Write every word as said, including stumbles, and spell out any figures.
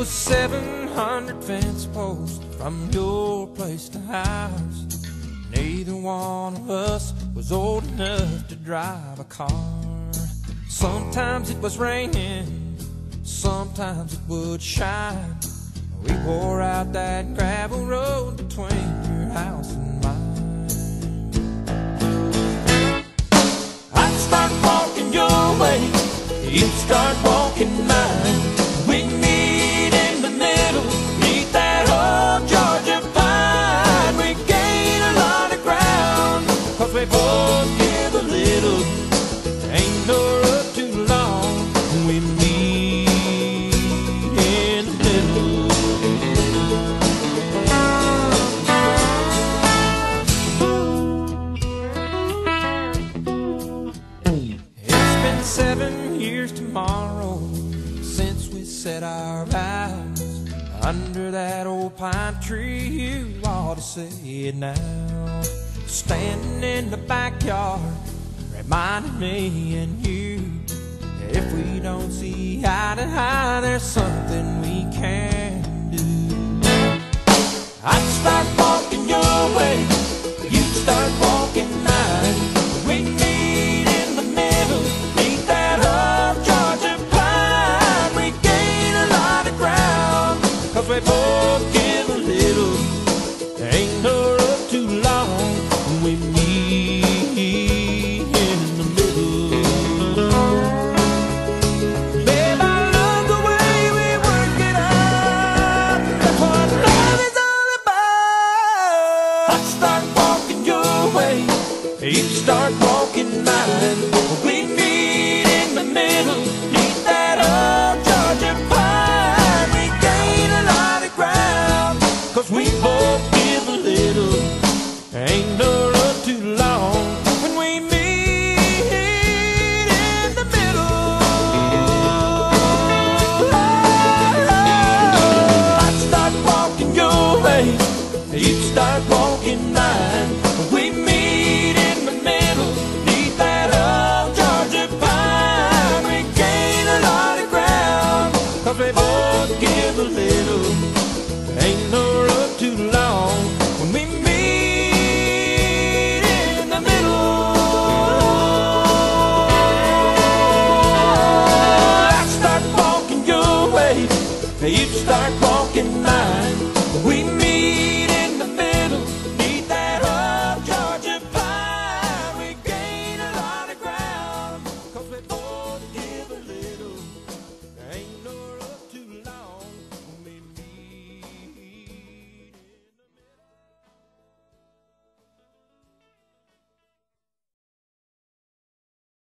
was seven hundred fence posts from your place to ours. Neither one of us was old enough to drive a car. Sometimes it was raining, sometimes it would shine. We wore out that gravel road between your house and mine. I'd start walking your way, you'd start walking mine. We'd meet in the middle, meet that old Georgia pine. We gain a lot of ground, cause we both give a little. Ain't no road too long when we meet in the middle. It's been seven years tomorrow since we said our vows under that old pine tree. You ought to say it now. Standing in the backyard, reminding me and you, if we don't see eye to eye, there's something we can do. I'd start walking your way, you'd start walking mine. We'd meet in the middle, meet that old Georgia pine. We gain a lot of ground, cause we both give a little. There ain't no road too long when we meet in the middle. Babe, I love the way we work it out. That's what love is all about. I'd start walking your way, you'd start walking mine. We meet in the middle, meet that old Georgia pine. We gain a lot of ground, cause we both give a little. Ain't no road too long when we meet in the middle. I'd start walking your way, you'd start walking mine. We meet